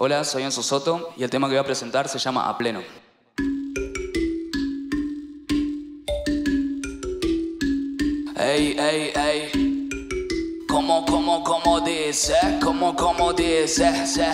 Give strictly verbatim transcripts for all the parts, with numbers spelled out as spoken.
Hola, soy Enzo Soto y el tema que voy a presentar se llama A Pleno. Ey, ey, ey. Como, como, como dice, como, como dice, se.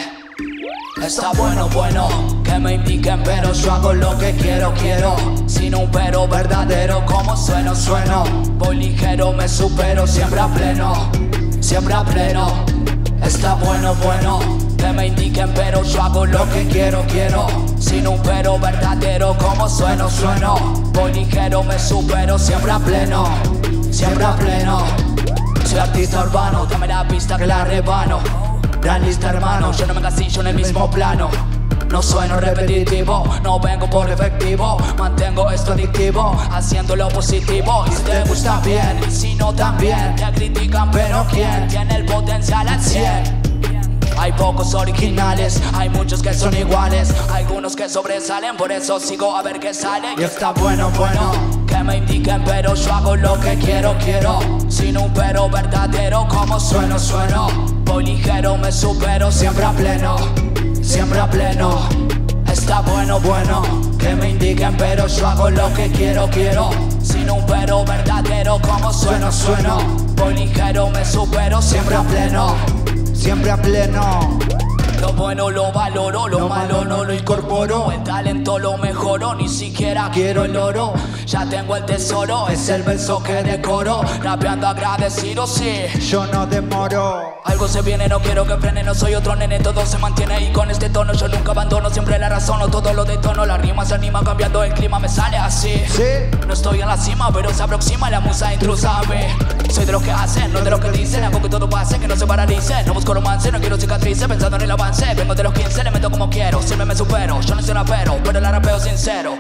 Está bueno, bueno, que me indiquen, pero yo hago lo que quiero, quiero. Sin un pero verdadero, como sueno, sueno. Voy ligero, me supero, siempre a pleno, siempre a pleno. Está bueno, bueno, que me indiquen, pero yo hago lo que quiero, quiero. Sin un pero verdadero, como sueno, sueno. Voy ligero, me supero, siempre a pleno, siempre a pleno. Soy artista urbano, dame la pista que la rebano. Gran lista, hermano, yo no me encasillo en el mismo plano. No sueno repetitivo, no vengo por efectivo. Mantengo esto adictivo, haciendo lo positivo. Y si te gusta bien, y si no también. Te critican, pero ¿quién tiene el potencial al cien? Hay pocos originales, hay muchos que son iguales. Algunos que sobresalen, por eso sigo a ver qué sale. Y está bueno, bueno, que me indiquen, pero yo hago lo que quiero, quiero. Sin un pero verdadero, como sueno, sueno. Voy ligero, me supero, siempre a pleno, siempre a pleno. Está bueno, bueno, que me indiquen, pero yo hago lo que quiero, quiero. Sin un pero verdadero, como sueno, sueno. Voy ligero, me supero, siempre a pleno, siempre a pleno. Lo bueno lo valoro, lo, lo malo no lo incorporo. El talento lo mejoro, ni siquiera quiero el oro. Ya tengo el tesoro, es el verso que decoro. Rapeando agradecido, sí, yo no demoro. Algo se viene, no quiero que frene, no soy otro nene, todo se mantiene. Y con este tono yo nunca abandono, siempre la razono, todo lo detono. La rima se anima cambiando el clima, me sale así. ¿Sí? No estoy en la cima, pero se aproxima la musa intrusa, ve. Soy de los que hacen, no de los que dicen. Hago que todo pase, que no se paralice. No busco romance, no quiero cicatrices, pensando en el avance. Vengo de los quince, le meto como quiero, siempre me supero. Yo no soy rapero, pero la rapeo sincero.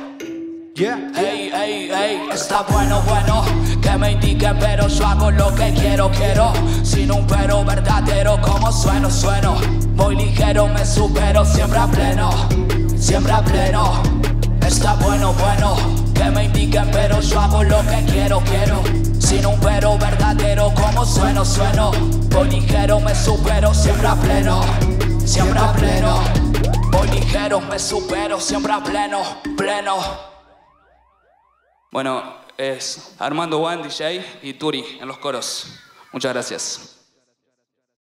Yeah. Ey, ey, ey, está bueno, bueno, que me indiquen, pero yo hago lo que quiero, quiero. Sin un pero verdadero, como sueno, sueno. Voy ligero, me supero, siempre a pleno, siempre a pleno. Está bueno, bueno, que me indiquen, pero yo hago lo que quiero, quiero. Sin un pero verdadero, como sueno, sueno. Voy ligero, me supero, siempre a pleno, siempre a pleno. Voy ligero, me supero, siempre a pleno, pleno. Bueno, es Armando One, D J y Turi en los coros. Muchas gracias.